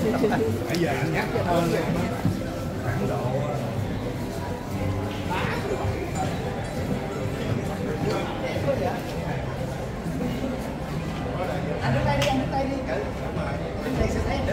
Bây giờ anh nhắc hơn khoảng độ anh đứng đây đi, anh đứng đây đi. Đúng rồi, đứng đây sẽ thấy nữa.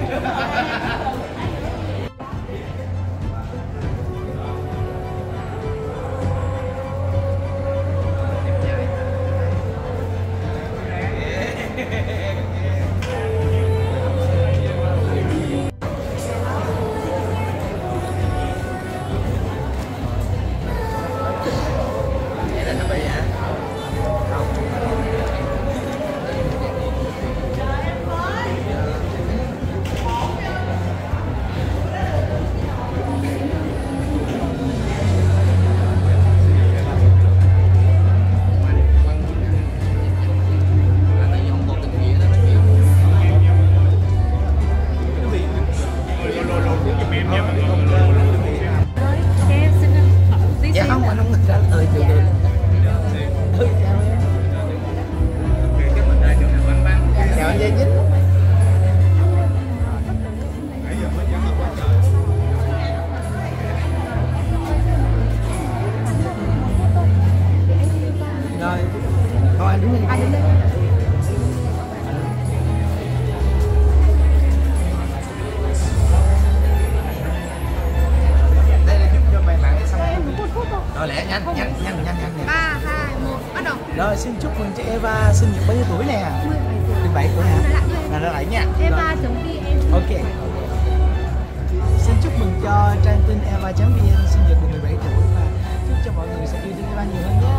Rồi xin chúc mừng chị Eva sinh nhật bao nhiêu tuổi nè? 17 tuổi hả? Là ra lại nha. Eva.vn. Ok. Xin chúc mừng cho trang tin Eva.vn sinh nhật được 17 tuổi và chúc cho mọi người sẽ yêu thương Eva nhiều hơn nhé.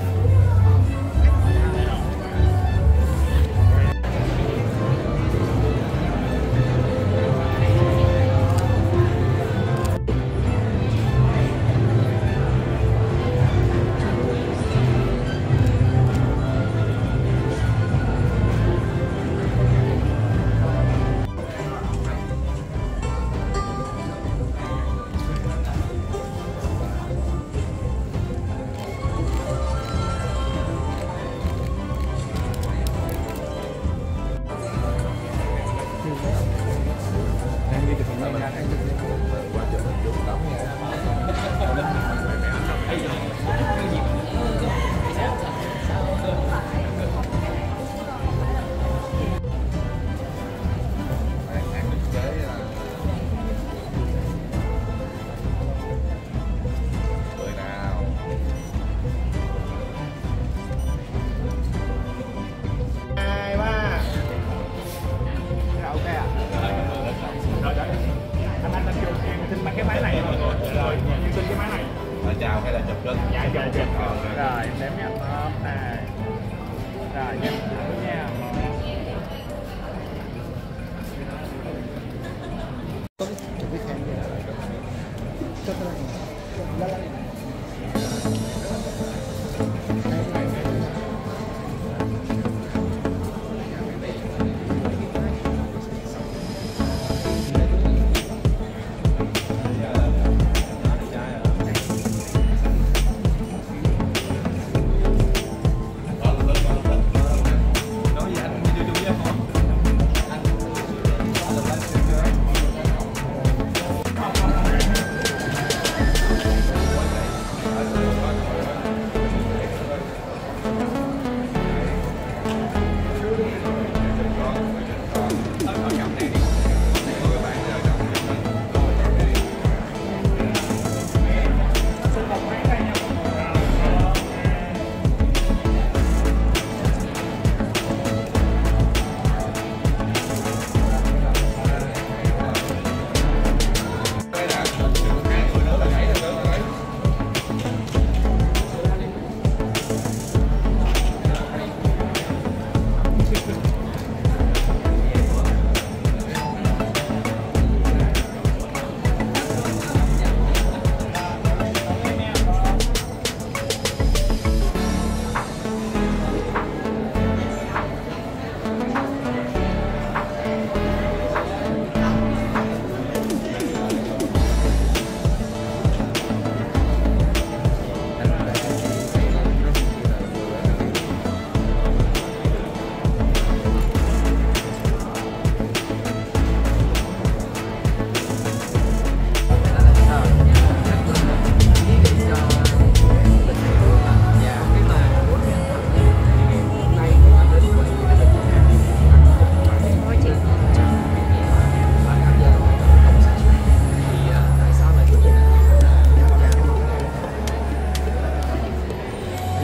Chào hay là chụp lên? Dạ chụp chụp. Rồi đếm nha. 1, 2. Rồi nha. Nha.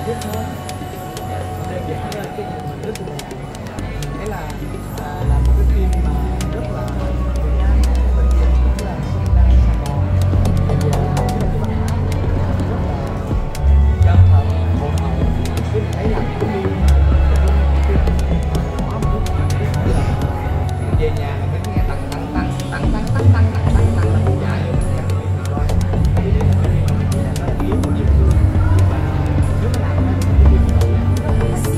thích hơn. Đơn giản là cái mình rất là thấy là một cái phim mà rất là Việt Nam, bệnh viện cũng là Sài Gòn, thì cái văn hóa rất là chân thật, hồn hậu. Cái mình thấy là cái phim có một chút về nhà là mình nghe tăng là một dài rồi rồi cái đấy là nó là kiếm một địa phương và nếu mà làm ra cái phim rất là dễ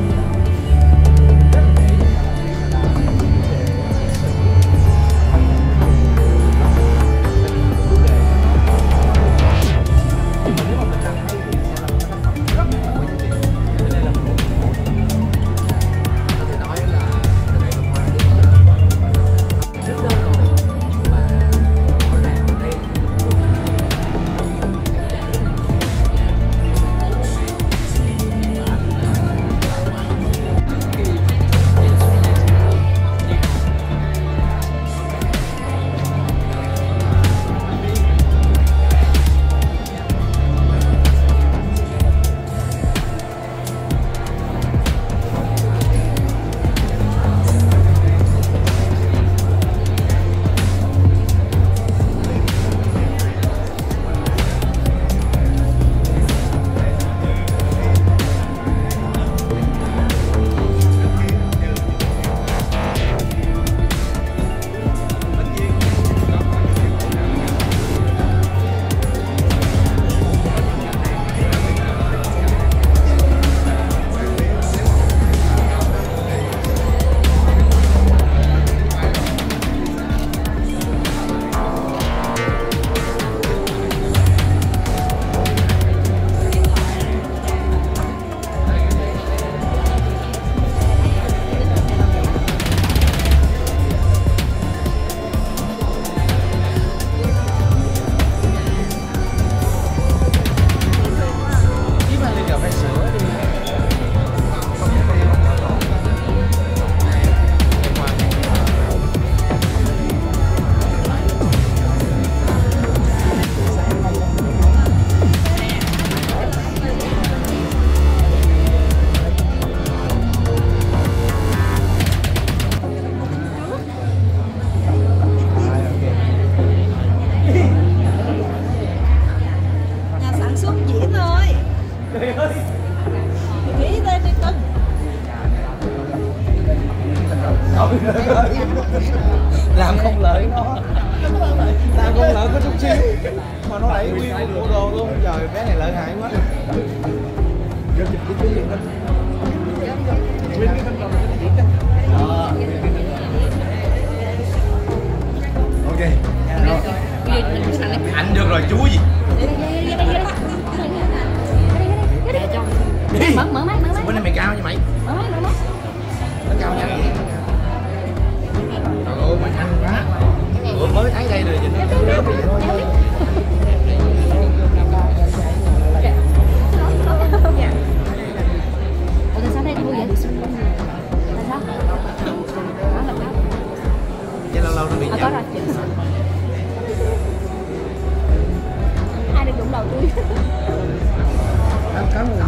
làm không lợi nó làm không lợi có chút xíu mà nó đẩy nguyên bộ đồ luôn. Trời, bé này lợi hại quá. Ok anh được rồi chú gì đi mở mắt bên này mày cao như mày nó cao nha. Trời ơi mày ăn quá bữa mới thấy đây rồi nhìn nó sao đây vui vậy? Sao? chứ lâu lâu nó bị Có rồi chị. Ai được đụng đầu tôi? Cảm ơn.